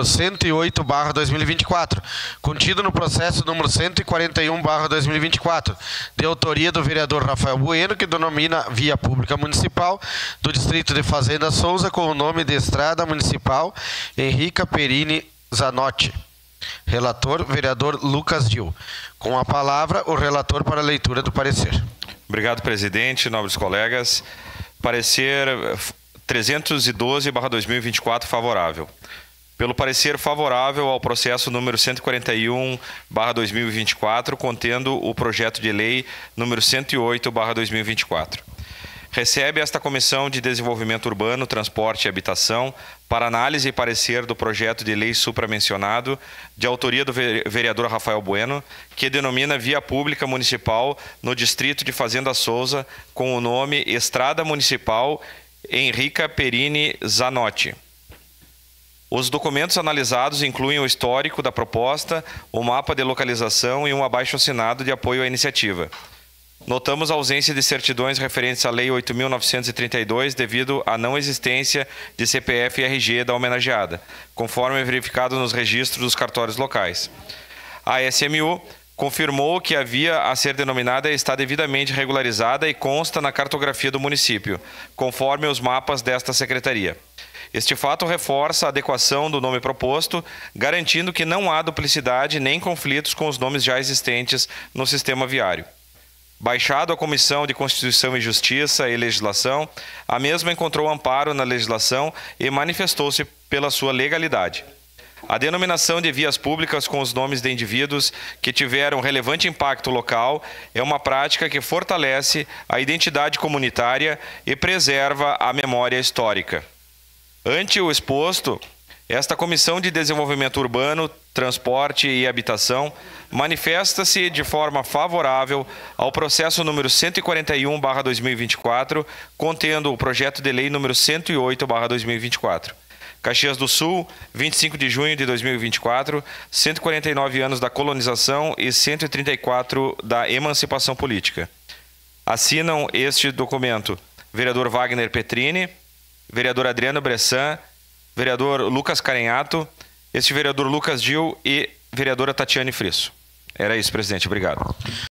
número 108/2024, contido no processo número 141/2024, de autoria do vereador Rafael Bueno, que denomina Via Pública Municipal do Distrito de Fazenda Souza com o nome de Estrada Municipal Henrica Perini Zanotti. Relator, vereador Lucas Gil. Com a palavra, o relator para a leitura do parecer. Obrigado, presidente, nobres colegas. Parecer 312/2024 favorável. Pelo parecer favorável ao processo número 141/2024, contendo o projeto de lei número 108/2024. Recebe esta Comissão de Desenvolvimento Urbano, Transporte e Habitação para análise e parecer do projeto de lei supramencionado, de autoria do vereador Rafael Bueno, que denomina Via Pública Municipal no Distrito de Fazenda Souza, com o nome Estrada Municipal Henrica Perini Zanotti. Os documentos analisados incluem o histórico da proposta, o mapa de localização e um abaixo-assinado de apoio à iniciativa. Notamos a ausência de certidões referentes à Lei 8.932 devido à não existência de CPF e RG da homenageada, conforme verificado nos registros dos cartórios locais. A SMU confirmou que a via a ser denominada está devidamente regularizada e consta na cartografia do município, conforme os mapas desta secretaria. Este fato reforça a adequação do nome proposto, garantindo que não há duplicidade nem conflitos com os nomes já existentes no sistema viário. Baixado à Comissão de Constituição e Justiça e Legislação, a mesma encontrou amparo na legislação e manifestou-se pela sua legalidade. A denominação de vias públicas com os nomes de indivíduos que tiveram relevante impacto local é uma prática que fortalece a identidade comunitária e preserva a memória histórica. Ante o exposto, esta Comissão de Desenvolvimento Urbano, Transporte e Habitação manifesta-se de forma favorável ao processo número 141/2024, contendo o projeto de lei número 108/2024. Caxias do Sul, 25 de junho de 2024, 149 anos da colonização e 134 da emancipação política. Assinam este documento vereador Wagner Petrini, vereador Adriano Bressan, vereador Lucas Carenhato, este vereador Lucas Gil e vereadora Tatiane Frisso. Era isso, presidente. Obrigado.